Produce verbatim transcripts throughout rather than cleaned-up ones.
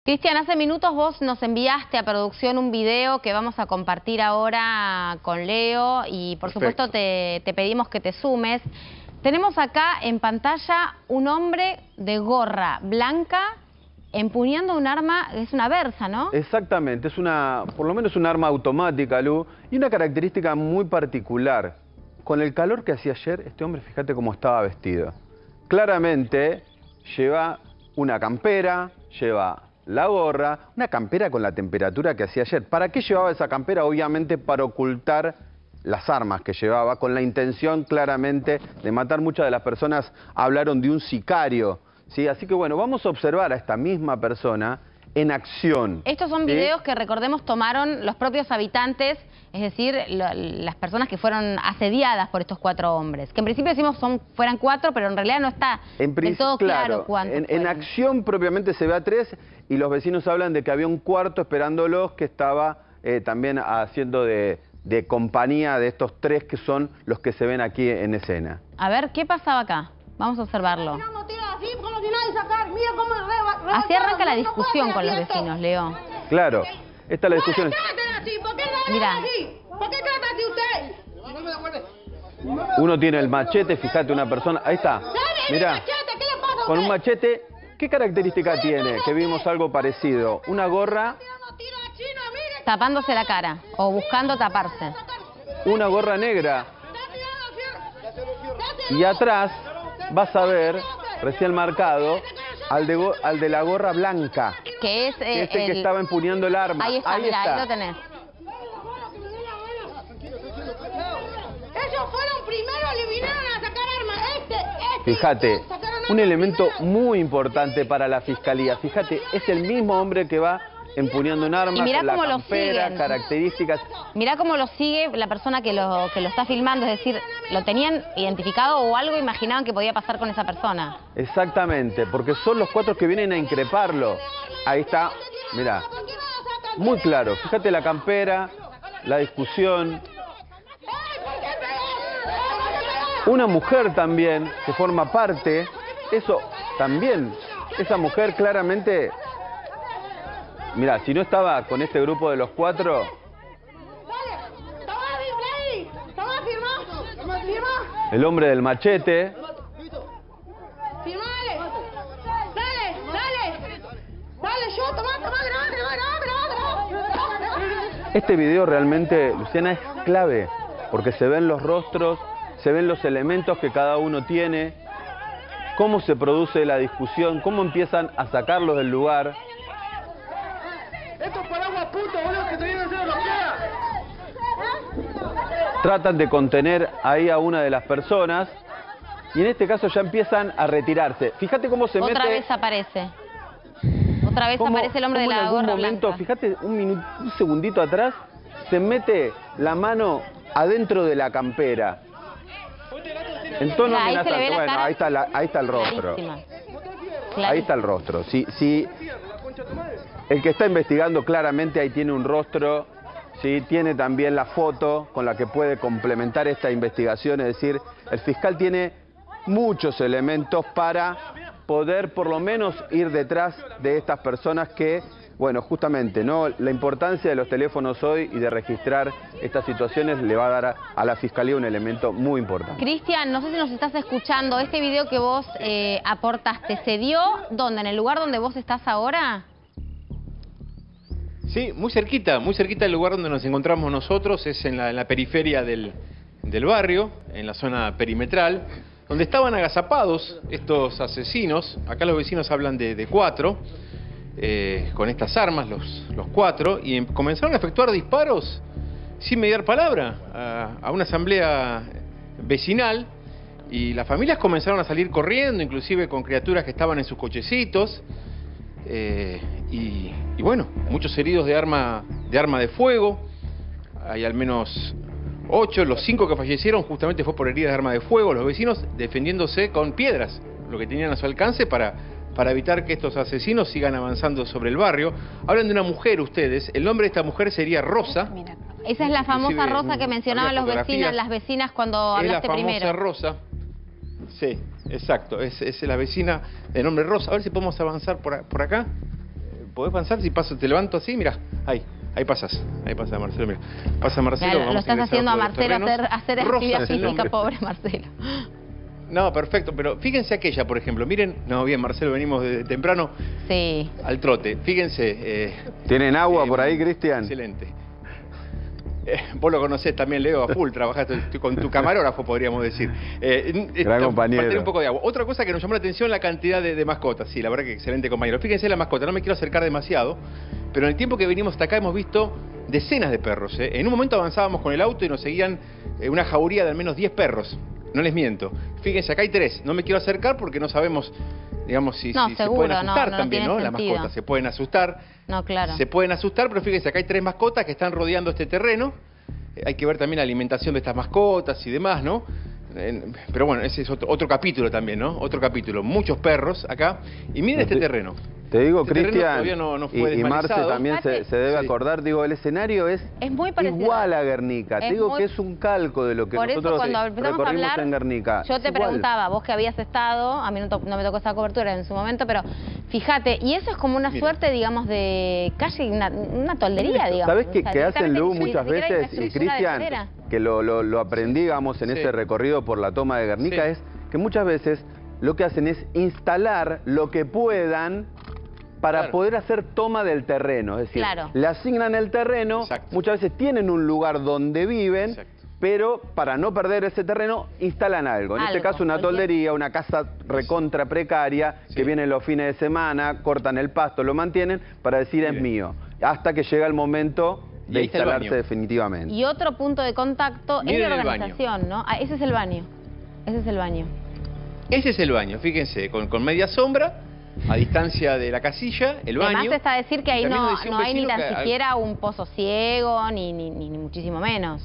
Cristian, hace minutos vos nos enviaste a producción un video que vamos a compartir ahora con Leo y por Perfecto. supuesto te, te pedimos que te sumes. Tenemos acá en pantalla un hombre de gorra blanca empuñando un arma, es una Versa, ¿no? Exactamente, es una, por lo menos un arma automática, Lu, y una característica muy particular. Con el calor que hacía ayer, este hombre, fíjate cómo estaba vestido. Claramente lleva una campera, lleva la gorra, una campera con la temperatura que hacía ayer. ¿Para qué llevaba esa campera? Obviamente para ocultar las armas que llevaba, con la intención claramente de matar. Muchas de las personas hablaron de un sicario, ¿sí? Así que bueno, vamos a observar a esta misma persona en acción. Estos son ¿sí? videos que, recordemos, tomaron los propios habitantes, es decir, lo, las personas que fueron asediadas por estos cuatro hombres. Que en principio decimos son fueran cuatro, pero en realidad no está en del todo claro, claro cuántos en, en fueron. acción propiamente se ve a tres y los vecinos hablan de que había un cuarto esperándolos que estaba eh, también haciendo de, de compañía de estos tres que son los que se ven aquí en escena. A ver, ¿qué pasaba acá? Vamos a observarlo. Así arranca la discusión con los vecinos, Leo. Claro, esta es la discusión. Mirá. ¿Por qué trata así usted? Uno tiene el machete, fíjate, una persona, ahí está, mirá, con un machete, ¿qué característica tiene? Que vimos algo parecido, una gorra, Tapándose la cara o buscando taparse. una gorra negra, y atrás vas a ver, recién marcado, al de, go- al de la gorra blanca, Que es que eh, es el que el... estaba empuñando el arma. Ahí está, ahí mirá, está. ahí lo tenés. Ellos fueron primero, eliminaron a sacar armas. Este, este. Fíjate, sacaron armas un elemento primero. muy importante para la fiscalía. Fíjate, es el mismo hombre que va empuñando un arma, Y mirá con la cómo lo campera, siguen. características. Mirá cómo lo sigue la persona que lo, que lo está filmando, es decir, lo tenían identificado o algo imaginaban que podía pasar con esa persona. Exactamente, porque son los cuatro que vienen a increparlo. Ahí está, mirá, muy claro. Fíjate la campera, la discusión. Una mujer también que forma parte, eso también, esa mujer claramente... Mirá, si no estaba con este grupo de los cuatro... El hombre del machete... Firmale. Dale, dale. Dale, yo, tomá, tomá, grabá, grabá, grabá, grabá. Este video realmente, Luciana, es clave, porque se ven los rostros, se ven los elementos que cada uno tiene, cómo se produce la discusión, cómo empiezan a sacarlos del lugar. Estos paraguas putos, boludo, que te vienen a hacer lo que Tratan de contener ahí a una de las personas y en este caso ya empiezan a retirarse. Fíjate cómo se Otra mete... vez aparece. Otra vez cómo- aparece el hombre de cómo la en algún gorra momento, blanca. fíjate, un, minu- un segundito atrás, se mete la mano adentro de la campera. En tono Mirá, ahí se le ve amenazante. la Bueno, cara ahí está, la- ahí está el rostro. clarísima. Ahí Clarísima. está el rostro. Si, si el que está investigando claramente ahí tiene un rostro, ¿sí? Tiene también la foto con la que puede complementar esta investigación. Es decir, el fiscal tiene muchos elementos para poder por lo menos ir detrás de estas personas que, bueno, justamente, ¿no? La importancia de los teléfonos hoy y de registrar estas situaciones le va a dar a, a la fiscalía un elemento muy importante. Cristian, no sé si nos estás escuchando. Este video que vos eh, aportaste, ¿se dio dónde? ¿En el lugar donde vos estás ahora? Sí, muy cerquita, muy cerquita del lugar donde nos encontramos nosotros, es en la, en la periferia del, del barrio, en la zona perimetral, donde estaban agazapados estos asesinos. Acá los vecinos hablan de, de cuatro, eh, con estas armas, los, los cuatro, y em- comenzaron a efectuar disparos sin mediar palabra a, a una asamblea vecinal, y las familias comenzaron a salir corriendo, inclusive con criaturas que estaban en sus cochecitos. Eh, y, y bueno, muchos heridos de arma, de arma de fuego. Hay al menos ocho, los cinco que fallecieron justamente fue por heridas de arma de fuego. Los vecinos defendiéndose con piedras, lo que tenían a su alcance para, para evitar que estos asesinos sigan avanzando sobre el barrio. Hablan de una mujer ustedes, el nombre de esta mujer sería Rosa. Esa es la famosa Inclusive, Rosa que mm, mencionaban había los vecinos, fotografías. las vecinas cuando Es la hablaste famosa primero. Rosa. Sí, exacto, es, es la vecina de nombre Rosa. A ver si podemos avanzar por, a- por acá. ¿podés avanzar? Si paso, te levanto así, mira, ahí. Ahí pasas, ahí pasa Marcelo, mira. Pasa Marcelo. Claro, vamos lo estás a haciendo a todos los Marcelo terrenos. hacer, hacer Rosa actividad es el física, nombre. pobre Marcelo. No, perfecto, pero fíjense aquella, por ejemplo. Miren, no, bien, Marcelo, venimos de temprano Sí. al trote. Fíjense. Eh, ¿Tienen agua eh, por ahí, Cristian? Excelente. Eh, vos lo conocés también, Leo, a full, trabajaste con tu camarógrafo, podríamos decir. Eh, Gran eh, compañero. faltaría un poco de agua. Otra cosa que nos llamó la atención, la cantidad de, de mascotas. Sí, la verdad que excelente compañero. Fíjense la mascota, no me quiero acercar demasiado, pero en el tiempo que venimos hasta acá hemos visto decenas de perros. ¿eh? En un momento avanzábamos con el auto y nos seguían eh, una jauría de al menos diez perros. No les miento. Fíjense, acá hay tres. No me quiero acercar porque no sabemos, digamos, si, No, si seguro, se pueden no, asustar no también, tiene ¿no? Las sentido. mascotas se pueden asustar. No, claro. Se pueden asustar, pero fíjense, acá hay tres mascotas que están rodeando este terreno. Eh, hay que ver también la alimentación de estas mascotas y demás, ¿no? Eh, pero bueno, ese es otro, otro capítulo también, ¿no? Otro capítulo. Muchos perros acá. Y miren este terreno. Te digo, Este terreno Cristian, todavía no- no y, fue y Marce desmalizado. también se, se debe Sí. acordar, digo, el escenario es, Es muy parecido. igual a Guernica. Es Te digo muy- que es un calco de lo que Por eso nosotros cuando empezamos a recorrimos hablar, en Guernica. yo Es te igual. preguntaba, vos que habías estado, a mí no, to- no me tocó esa cobertura en su momento, pero fíjate, y eso es como una Mira. suerte, digamos, de calle, una, una toldería, digamos. ¿Sabés qué, O sea, qué hacen, directamente Lu, ni- ni muchas siquiera hay una veces? Y estructura de Cristian, madera. que lo, lo, lo aprendí, digamos, en Sí. ese recorrido por la toma de Guernica, Sí. es que muchas veces lo que hacen es instalar lo que puedan para Claro. poder hacer toma del terreno. Es decir, Claro. le asignan el terreno, Exacto. muchas veces tienen un lugar donde viven, Exacto. pero para no perder ese terreno, instalan algo. En este Algo, caso, una cualquier- toldería, una casa recontra precaria, Sí. que vienen los fines de semana, cortan el pasto, lo mantienen, para decir es Mire. mío. Hasta que llega el momento Y de ahí está el instalarse baño. definitivamente. Y otro punto de contacto Miren es la el baño. organización, ¿no? Ah, ese es el baño. Ese es el baño. Ese es el baño, fíjense, con, con media sombra, a distancia de la casilla, el baño. Además está decir que ahí También no, nos decía un no hay ni vecino tan que- siquiera un pozo ciego, ni, ni, ni, ni muchísimo menos.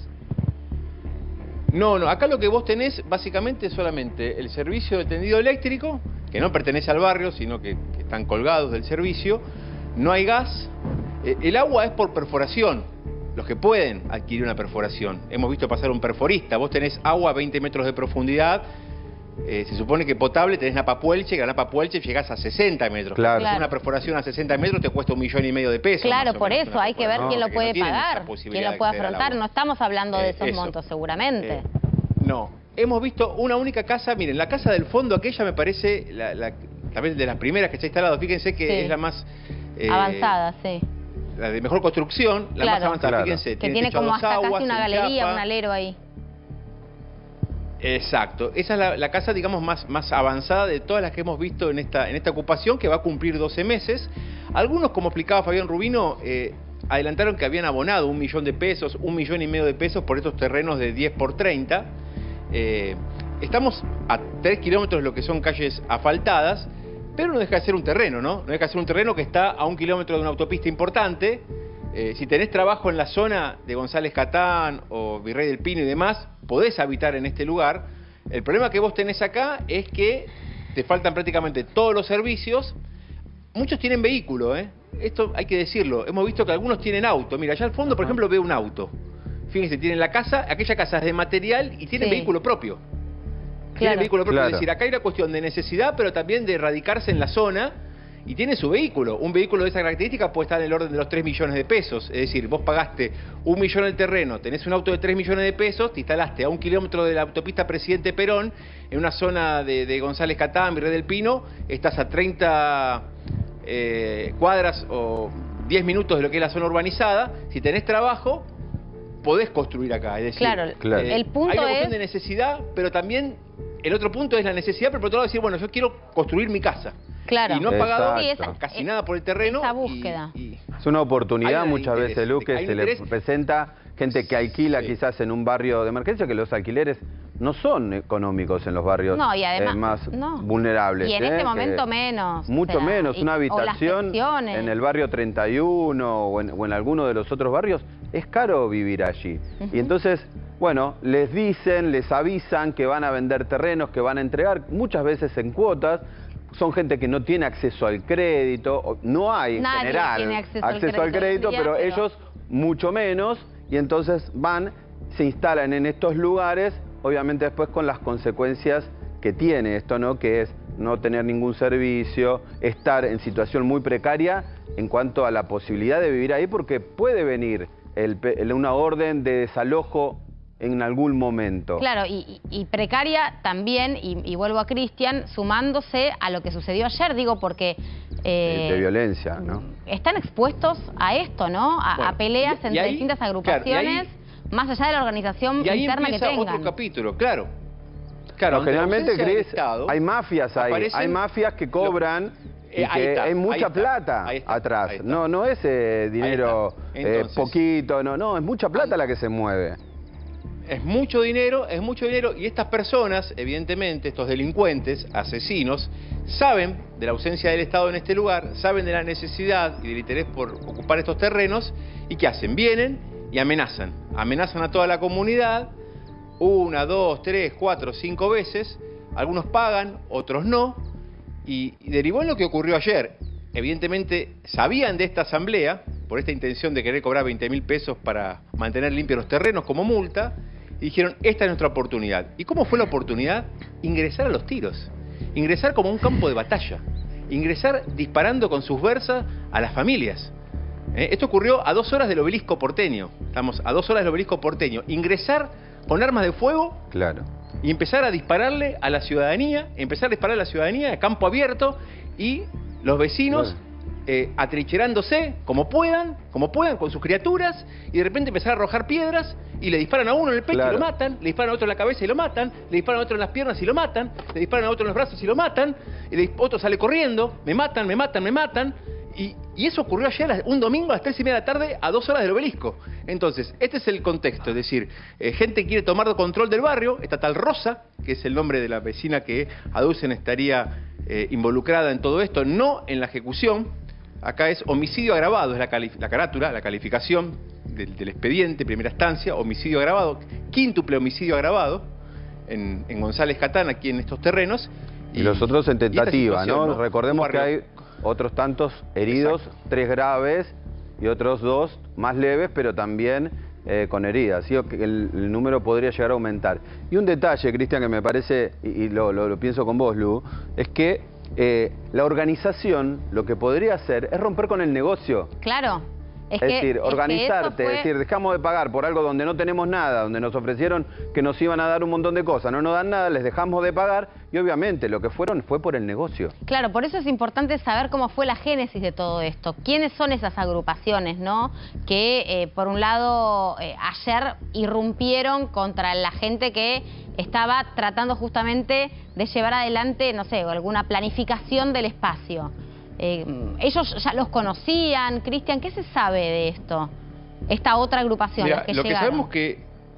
No, no, acá lo que vos tenés básicamente es solamente el servicio de tendido eléctrico, que no pertenece al barrio, sino que, que están colgados del servicio. No hay gas. Eh, el agua es por perforación. Los que pueden adquirir una perforación. Hemos visto pasar un perforista. Vos tenés agua a veinte metros de profundidad. Eh, se supone que potable tenés Napapuelche, que a Napapuelche llegás a sesenta metros. Claro. Hacer una perforación a sesenta metros te cuesta un millón y medio de pesos. Claro, más o por menos, eso una hay que ver perforación, quién lo porque puede no tienen esa pagar, posibilidad quién de lo puede acceder al afrontar. agua. No estamos hablando de Eh, esos eso. montos, seguramente. Eh, no, hemos visto una única casa, miren, la casa del fondo, aquella me parece, la, la, tal vez de las primeras que se ha instalado, fíjense que Sí. es la más... eh, Avanzada, sí. La de mejor construcción, la Claro. más avanzada, Claro. fíjense. Que tiene techo a como dos hasta aguas, casi una en galería, chapa. un alero ahí. Exacto, esa es la, la casa, digamos, más, más avanzada de todas las que hemos visto en esta, en esta ocupación, que va a cumplir doce meses. Algunos, como explicaba Fabián Rubino, eh, adelantaron que habían abonado un millón de pesos, un millón y medio de pesos por estos terrenos de diez por treinta. Eh, estamos a tres kilómetros de lo que son calles asfaltadas, pero no deja de ser un terreno, ¿no? No deja de ser un terreno que está a un kilómetro de una autopista importante. Eh, si tenés trabajo en la zona de González Catán o Virrey del Pino y demás, podés habitar en este lugar. El problema que vos tenés acá es que te faltan prácticamente todos los servicios. Muchos tienen vehículo, ¿eh? Esto hay que decirlo. Hemos visto que algunos tienen auto. Mira, allá al fondo, por ejemplo, veo un auto. Fíjense, tienen la casa, aquella casa es de material y tienen Sí. vehículo propio. Claro. Tienen vehículo propio. Claro. Es decir, acá hay una cuestión de necesidad, pero también de radicarse en la zona. Y tiene su vehículo. Un vehículo de esa característica puede estar en el orden de los tres millones de pesos. Es decir, vos pagaste un millón el terreno, tenés un auto de tres millones de pesos, te instalaste a un kilómetro de la autopista Presidente Perón, en una zona de, de González Catán, Virrey del Pino, estás a treinta eh, cuadras o diez minutos de lo que es la zona urbanizada. Si tenés trabajo, podés construir acá. Es decir, Claro, Claro. el punto hay una es... cuestión de necesidad, pero también el otro punto es la necesidad, pero por otro lado decir, bueno, yo quiero construir mi casa. Claro. Y no ha pagado Sí, esa- casi eh, nada por el terreno. esa y- búsqueda. y- Es una oportunidad Hay un muchas interés, veces, Lu, que hay un se le interés. presenta gente que alquila Sí. quizás en un barrio de emergencia, que los alquileres no son económicos en los barrios No, y además- eh, más no. vulnerables. Y en ¿eh? este Que- momento menos. Mucho o sea, menos, y- una o las habitación pensiones. en el barrio treinta y uno o en, o en alguno de los otros barrios, es caro vivir allí. Ujú. Y entonces, bueno, les dicen, les avisan que van a vender terrenos, que van a entregar, muchas veces en cuotas. Son gente que no tiene acceso al crédito, o- no hay en Nadie general tiene acceso al al crédito crédito, hoy en día, pero pero- ellos mucho menos, y entonces van, se instalan en estos lugares, obviamente después con las consecuencias que tiene esto, ¿no? Que es no tener ningún servicio, estar en situación muy precaria en cuanto a la posibilidad de vivir ahí, porque puede venir el, el, una orden de desalojo en algún momento. Claro, y, y precaria también, y, y vuelvo a Cristian, sumándose a lo que sucedió ayer, digo, porque... Eh, de violencia, ¿no? Están expuestos a esto, ¿no? A, bueno, a peleas y, entre y ahí, distintas agrupaciones, claro, ahí, más allá de la organización y ahí interna que tengan. otro capítulo, claro. Claro, no, generalmente, Cris, Estado, hay mafias ahí, aparecen, hay mafias que cobran... Lo, Y Eh, que está, hay mucha está, plata está, atrás. está. No, no es eh, dinero Entonces, eh, poquito, no, no, es mucha plata la que se mueve. Es mucho dinero, es mucho dinero, y estas personas, evidentemente, estos delincuentes, asesinos, saben de la ausencia del Estado en este lugar, saben de la necesidad y del interés por ocupar estos terrenos, y ¿qué hacen? Vienen y amenazan. Amenazan a toda la comunidad, una, dos, tres, cuatro, cinco veces, algunos pagan, otros no, y, y derivó en lo que ocurrió ayer. Evidentemente sabían de esta asamblea, por esta intención de querer cobrar veinte mil pesos para mantener limpios los terrenos como multa, y dijeron, esta es nuestra oportunidad. ¿Y cómo fue la oportunidad? Ingresar a los tiros, ingresar como un campo de batalla, ingresar disparando con sus versas a las familias. ¿Eh? Esto ocurrió a dos horas del obelisco porteño, estamos a dos horas del obelisco porteño, ingresar con armas de fuego, claro, y empezar a dispararle a la ciudadanía, empezar a disparar a la ciudadanía a campo abierto, y los vecinos... Claro. Eh, atrincherándose como puedan, como puedan con sus criaturas, y de repente empezar a arrojar piedras y le disparan a uno en el pecho, claro, y lo matan, le disparan a otro en la cabeza y lo matan, le disparan a otro en las piernas y lo matan, le disparan a otro en los brazos y lo matan, y le, otro sale corriendo, me matan, me matan, me matan, y, y eso ocurrió ayer un domingo a las tres y media de la tarde a dos horas del obelisco. Entonces, este es el contexto, es decir, eh, gente quiere tomar control del barrio, esta tal Rosa, que es el nombre de la vecina que aducen estaría eh, involucrada en todo esto, no en la ejecución. Acá es homicidio agravado, es la, la carátula, la calificación del, del expediente, primera instancia, homicidio agravado, quíntuple homicidio agravado en, en González Catán, aquí en estos terrenos. Y, y los otros en tentativa, ¿no? ¿no? Recordemos que hay otros tantos heridos, exacto, tres graves y otros dos más leves, pero también eh, con heridas. ¿Sí? El, el número podría llegar a aumentar. Y un detalle, Cristian, que me parece, y, y lo, lo, lo pienso con vos, Lu, es que Eh, la organización lo que podría hacer es romper con el negocio. Claro. Es, es decir, que, organizarte, es, fue... es decir, dejamos de pagar por algo donde no tenemos nada, donde nos ofrecieron que nos iban a dar un montón de cosas, no nos dan nada, les dejamos de pagar y obviamente lo que fueron fue por el negocio. Claro, por eso es importante saber cómo fue la génesis de todo esto, quiénes son esas agrupaciones, ¿no? Que eh, por un lado eh, ayer irrumpieron contra la gente que estaba tratando justamente de llevar adelante, no sé, alguna planificación del espacio. Eh, ellos ya los conocían, Cristian, ¿qué se sabe de esto? Esta otra agrupación, Mira, las que lo llegaron. que sabemos que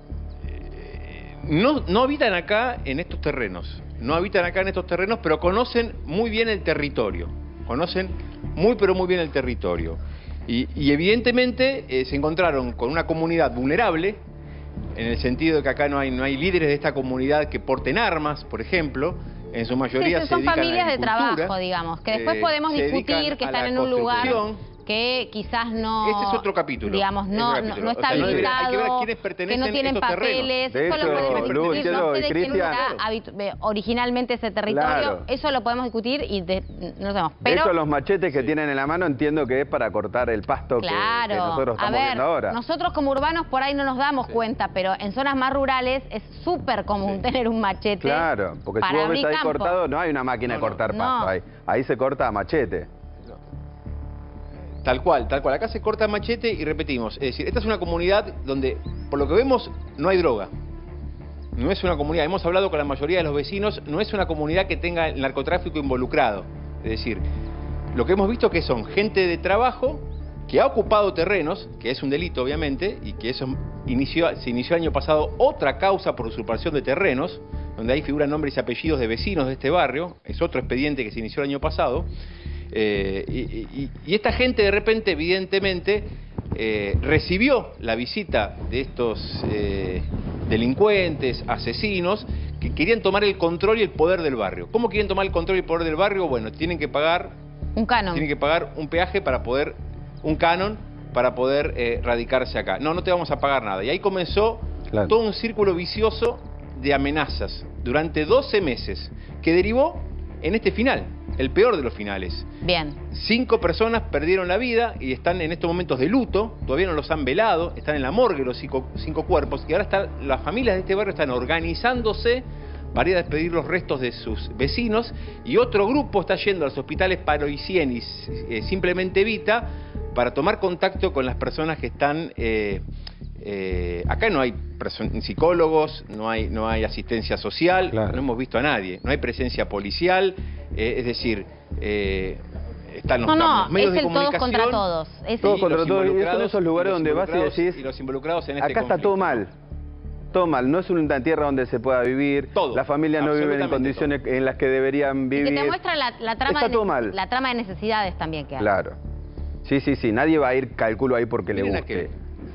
eh, no, no habitan acá en estos terrenos, no habitan acá en estos terrenos, pero conocen muy bien el territorio, conocen muy pero muy bien el territorio. Y, y evidentemente eh, se encontraron con una comunidad vulnerable, en el sentido de que acá no hay, no hay líderes de esta comunidad que porten armas, por ejemplo. En su mayoría sí, se son dedican familias a la de trabajo, digamos, que después eh, podemos discutir que están en un lugar que quizás no... Ese es otro capítulo. Digamos, no, capítulo. no, no está o sea, habilitado, hay que ver a quiénes pertenecen que no tienen estos papeles, de eso eso, lo podemos Lu, discutir, Lu, no sé de quién Cristian. está originalmente ese territorio, Claro. Eso lo podemos discutir y de, no sabemos. Pero, de hecho, los machetes que sí. tienen en la mano entiendo que es para cortar el pasto claro, que, que nosotros estamos a ver, viendo ahora. Nosotros como urbanos por ahí no nos damos sí. cuenta, pero en zonas más rurales es súper común sí. tener un machete. Claro, porque si vos ves ahí campo. cortado, no hay una máquina no, de cortar no. pasto, No. ahí, ahí se corta a machete. Tal cual, tal cual. Acá se corta machete y repetimos. Es decir, esta es una comunidad donde, por lo que vemos, no hay droga. No es una comunidad, hemos hablado con la mayoría de los vecinos, no es una comunidad que tenga el narcotráfico involucrado. Es decir, lo que hemos visto es que son gente de trabajo que ha ocupado terrenos, que es un delito obviamente, y que eso inició, se inició el año pasado otra causa por usurpación de terrenos, donde ahí figuran nombres y apellidos de vecinos de este barrio, es otro expediente que se inició el año pasado. Eh, y, y, y esta gente de repente, evidentemente, eh, recibió la visita de estos eh, delincuentes, asesinos, que querían tomar el control y el poder del barrio. ¿Cómo quieren tomar el control y el poder del barrio? Bueno, tienen que pagar un canon. Tienen que pagar un peaje para poder, un canon, para poder eh, radicarse acá. No, no te vamos a pagar nada. Y ahí comenzó claro. todo un círculo vicioso de amenazas durante doce meses, que derivó en este final, el peor de los finales. Bien. Cinco personas perdieron la vida y están en estos momentos de luto, todavía no los han velado, están en la morgue los cinco, cinco cuerpos, y ahora están, las familias de este barrio están organizándose para ir a despedir los restos de sus vecinos, y otro grupo está yendo a los hospitales Paroicien y eh, Simplemente Evita para tomar contacto con las personas que están... Eh, eh, acá no hay psicólogos, no hay, no hay asistencia social, claro. No hemos visto a nadie, no hay presencia policial, eh, es decir... Eh, están los, no, no, los medios es de el comunicación, todos contra todos. Es todos el... contra todos, y son esos lugares donde vas y decís, y los involucrados en este acá conflicto. está todo mal. Todo mal, no es una tierra donde se pueda vivir, todo, las familias no viven en condiciones todo. en las que deberían vivir. Y que te muestra la, la, trama Está de todo mal. la trama de necesidades también que hay. Claro. Sí, sí, sí, nadie va a ir, calculo, ahí porque Miren le guste. Aquel.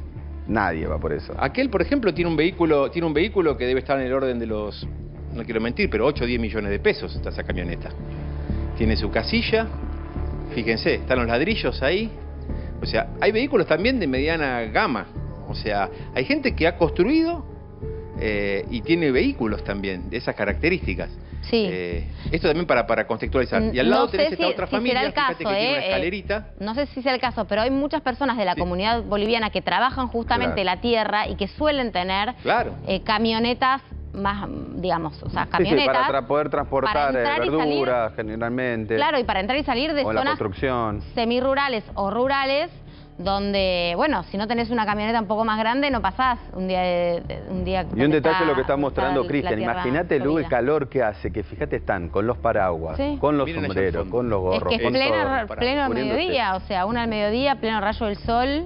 Nadie va por eso. Aquel, por ejemplo, tiene un vehículo, tiene un vehículo que debe estar en el orden de los, no quiero mentir, pero ocho o diez millones de pesos está esa camioneta. Tiene su casilla, fíjense, están los ladrillos ahí. O sea, hay vehículos también de mediana gama. O sea, hay gente que ha construido eh, y tiene vehículos también de esas características. Sí. Eh, esto también para, para contextualizar. Y al lado no tenés sé esta si, otra si familia, será el caso, fíjate que tiene eh, una escalerita. Eh, no sé si sea el caso, pero hay muchas personas de la sí. comunidad boliviana que trabajan justamente claro. la tierra y que suelen tener claro. eh, camionetas más, digamos, o sea, camionetas... Sí, sí, para tra poder transportar para verduras, generalmente. Claro, y para entrar y salir de o zonas la construcción. semirurales o rurales, donde, bueno, si no tenés una camioneta un poco más grande, no pasás un día de, de, un día Y un detalle está, lo que está mostrando Cristian, tierra imagínate, Lu, el plovida. calor que hace, que fíjate, están con los paraguas, Sí. con los Miren sombreros, con los gorros, Es que es con pleno, todo, pleno muriéndose. mediodía, o sea, una al mediodía, pleno rayo del sol,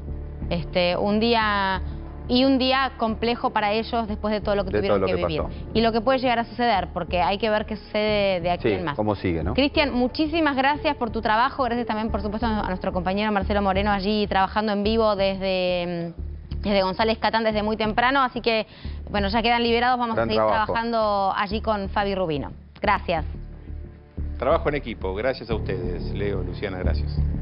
este, un día... Y un día complejo para ellos después de todo lo que De tuvieron todo lo que, que vivir. pasó. Y lo que puede llegar a suceder, porque hay que ver qué sucede de aquí Sí, en más. cómo sigue, ¿no? Cristian, muchísimas gracias por tu trabajo. Gracias también, por supuesto, a nuestro compañero Marcelo Moreno allí trabajando en vivo desde, desde González Catán desde muy temprano. Así que, bueno, ya quedan liberados. Vamos Gran a seguir trabajo. trabajando allí con Fabi Rubino. Gracias. Trabajo en equipo. Gracias a ustedes, Leo, Luciana, gracias.